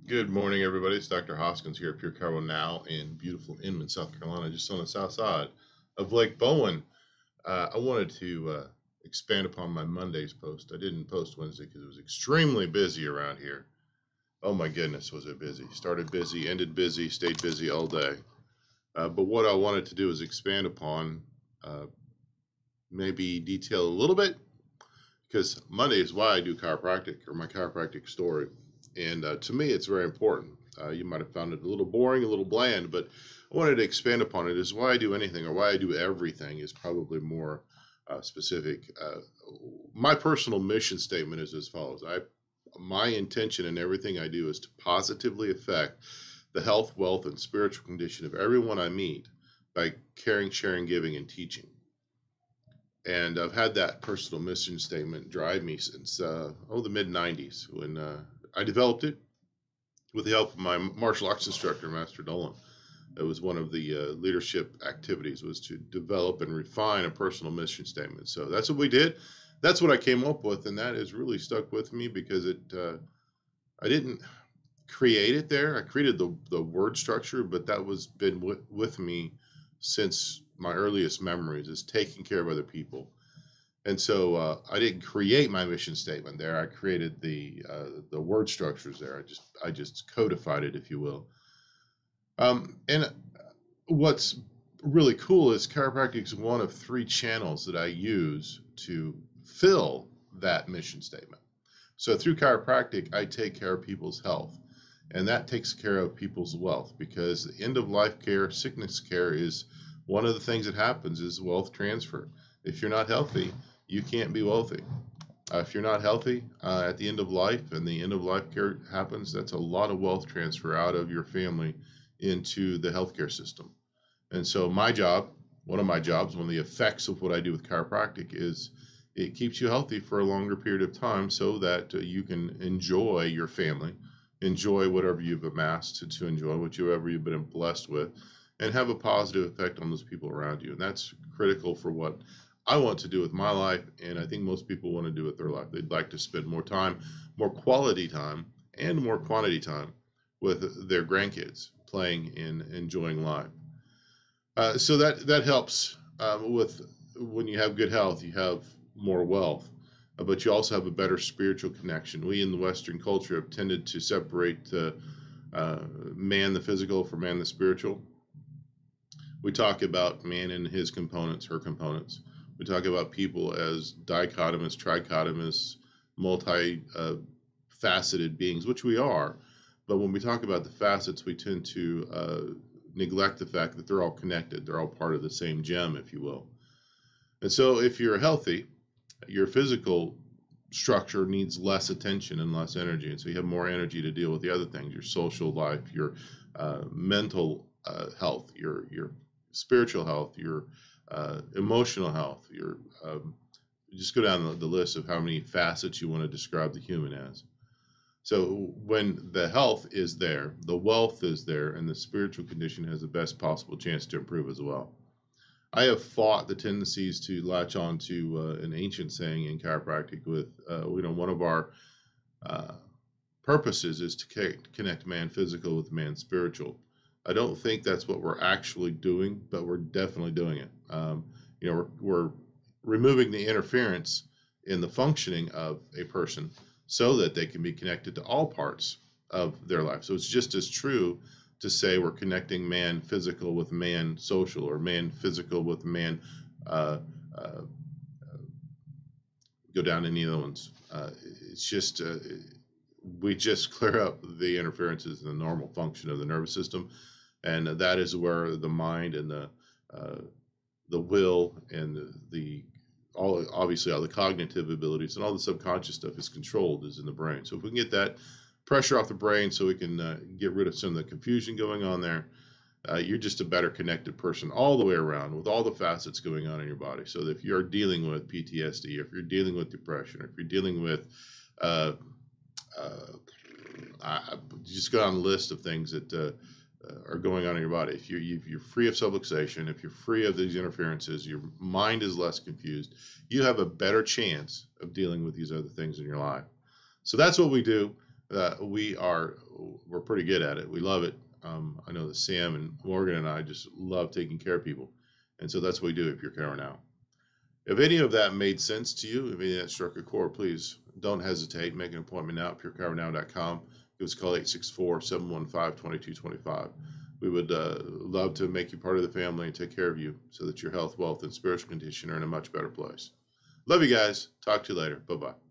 Good morning, everybody. It's Dr. Hoskins here at pureCHIROnow in beautiful Inman, South Carolina, just on the south side of Lake Bowen. I wanted to expand upon my Monday's post. I didn't post Wednesday because it was extremely busy around here. Oh my goodness, was it busy. Started busy, ended busy, stayed busy all day. But what I wanted to do is expand upon, maybe detail a little bit, because Monday is why I do chiropractic, or my chiropractic story. And to me, it's very important. You might have found it a little boring, a little bland, but I wanted to expand upon it. Is why I do anything, or why I do everything, is probably more specific. My personal mission statement is as follows. My intention in everything I do is to positively affect the health, wealth, and spiritual condition of everyone I meet by caring, sharing, giving, and teaching. And I've had that personal mission statement drive me since the mid 90s, when I developed it with the help of my martial arts instructor, Master Dolan. It was one of the leadership activities, was to develop and refine a personal mission statement. So that's what we did. That's what I came up with, and that has really stuck with me because I didn't create it there. I created the word structure, but that was been with me since my earliest memories, is taking care of other people. And so I didn't create my mission statement there. I created the word structures there. I just codified it, if you will. And what's really cool is chiropractic is one of 3 channels that I use to fill that mission statement. So through chiropractic, I take care of people's health, and that takes care of people's wealth, because the end of life care, sickness care, is one of the things that happens is wealth transfer. If you're not healthy, you can't be wealthy. If you're not healthy at the end of life, and the end of life care happens, that's a lot of wealth transfer out of your family into the healthcare system. And so my job, one of the effects of what I do with chiropractic, is it keeps you healthy for a longer period of time, so that you can enjoy your family, enjoy whatever you've amassed, to enjoy whatever you've been blessed with, and have a positive effect on those people around you. And that's critical for what I want to do with my life, and I think most people want to do with their life. They'd like to spend more time, more quality time, and more quantity time with their grandkids, playing and enjoying life. So that helps with, when you have good health, you have more wealth, but you also have a better spiritual connection. We in the Western culture have tended to separate man the physical from man the spiritual. We talk about man and his components, her components. We talk about people as dichotomous, trichotomous, multi-faceted beings, which we are. But when we talk about the facets, we tend to neglect the fact that they're all connected. They're all part of the same gem, if you will. And so if you're healthy, your physical structure needs less attention and less energy. And so you have more energy to deal with the other things, your social life, your mental health, your spiritual health, your emotional health, your just go down the list of how many facets you want to describe the human as. So when the health is there, the wealth is there, and the spiritual condition has the best possible chance to improve as well. I have fought the tendencies to latch on to an ancient saying in chiropractic with, one of our purposes is to connect man physical with man spiritual. I don't think that's what we're actually doing, but we're definitely doing it. We're removing the interference in the functioning of a person so that they can be connected to all parts of their life. So it's just as true to say we're connecting man physical with man social, or man physical with man, go down any of the ones. It's just, we just clear up the interferences in the normal function of the nervous system. And that is where the mind and the will and obviously all the cognitive abilities and all the subconscious stuff is controlled, is in the brain. So if we can get that pressure off the brain, so we can get rid of some of the confusion going on there, you're just a better connected person all the way around, with all the facets going on in your body. So that if you're dealing with PTSD, if you're dealing with depression, or if you're dealing with just go down the list of things that are going on in your body. If you're free of subluxation, if you're free of these interferences, your mind is less confused, you have a better chance of dealing with these other things in your life. So that's what we do. we're pretty good at it. We love it. I know that Sam and Morgan and I just love taking care of people, and so that's what we do at pureCHIROnow. If any of that made sense to you, if any of that struck a chord, please don't hesitate. Make an appointment now at pureCHIROnow.com. Give us a call 864-715-2225. We would love to make you part of the family and take care of you so that your health, wealth, and spiritual condition are in a much better place. Love you guys. Talk to you later. Bye-bye.